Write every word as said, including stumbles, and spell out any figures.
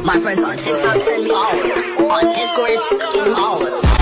My friends on TikTok send me all of them. On Discord, all of them.